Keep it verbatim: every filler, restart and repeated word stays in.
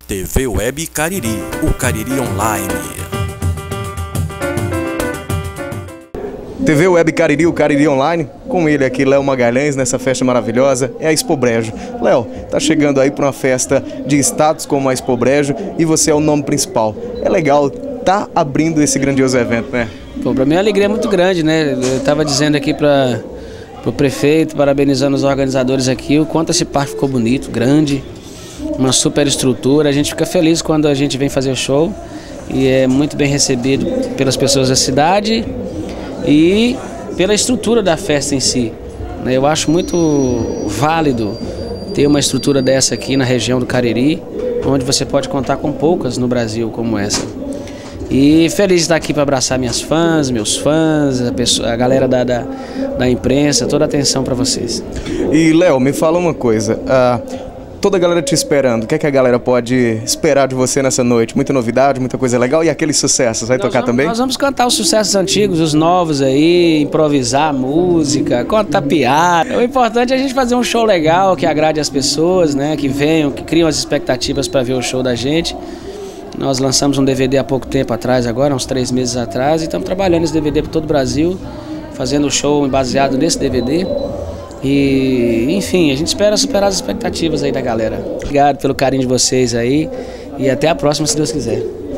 T V Web Cariri, o Cariri Online. T V Web Cariri, o Cariri Online, com ele aqui, Léo Magalhães, nessa festa maravilhosa, é a Expo Brejo. Léo, tá chegando aí para uma festa de status como a Expo Brejo e você é o nome principal. É legal tá abrindo esse grandioso evento, né? Pô, para mim a alegria é muito grande, né? Eu estava dizendo aqui para o prefeito, parabenizando os organizadores aqui, o quanto esse parque ficou bonito, grande, uma super estrutura. A gente fica feliz quando a gente vem fazer o show e é muito bem recebido pelas pessoas da cidade e pela estrutura da festa em si. Eu acho muito válido ter uma estrutura dessa aqui na região do Cariri, onde você pode contar com poucas no Brasil como essa. E feliz de estar aqui para abraçar minhas fãs, meus fãs, a, pessoa, a galera da, da, da imprensa, toda a atenção para vocês. E Léo, me fala uma coisa, uh, toda a galera te esperando, o que é que a galera pode esperar de você nessa noite? Muita novidade, muita coisa legal e aqueles sucessos, vai nós tocar vamos, também? Nós vamos cantar os sucessos antigos, os novos aí, improvisar música, contar piada. O importante é a gente fazer um show legal, que agrade as pessoas, né, que venham, que criam as expectativas para ver o show da gente. Nós lançamos um D V D há pouco tempo atrás, agora, uns três meses atrás, e estamos trabalhando esse D V D para todo o Brasil, fazendo o show baseado nesse D V D. E, enfim, a gente espera superar as expectativas aí da galera. Obrigado pelo carinho de vocês aí e até a próxima, se Deus quiser.